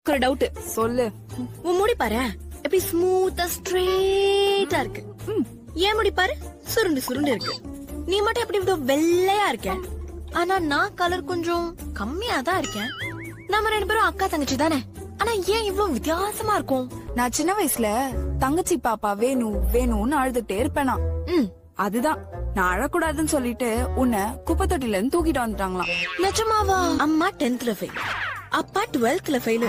ஒரு டவுட் சொல்லு. உன் முடி பாரு எப்படி ஸ்மூத்தா ஸ்ட்ரெயிட்டா இருக்கு. ஏன் முடி பாரு சுருண்டு சுருண்டு இருக்கு. நீ மட்டும் எப்படி இவ்வளவு வெள்ளையா இருக்க? ஆனா நான் கலர் கொஞ்சம் கம்மியா தான் இருக்கேன். நாம 2 பேரும் அக்கா தங்கச்சி தானே. ஆனா ஏன் இவ்வளவு வித்தியாசமா இருக்கும்? நான் சின்ன வயசுல தங்கச்சி பாப்பா வேணும் வேணும்னு அழுதுட்டே இருப்பேனா. அதுதான் நான் அழக்கூடாதுன்னு சொல்லிட்டு உன்னை குப்பை தொட்டில இருந்து தூக்கிட்டு வந்துட்டாங்களாம். நிஜமாவா? அம்மா 10th ஃபெயில், அப்பா 12th ஃபெயில்.